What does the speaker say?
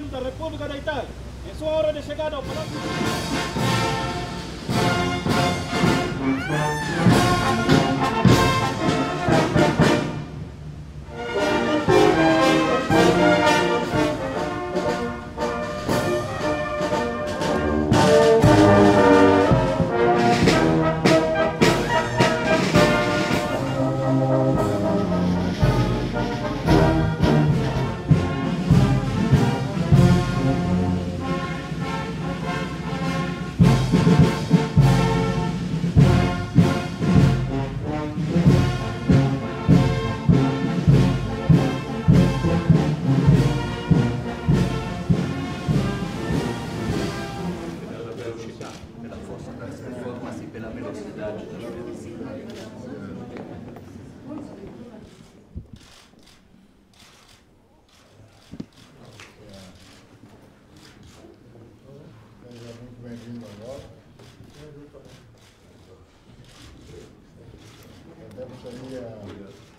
da República da Itália. Em sua hora de chegada ao Palácio... Pela velocidade da muito bem-vindo agora. Eu até gostaria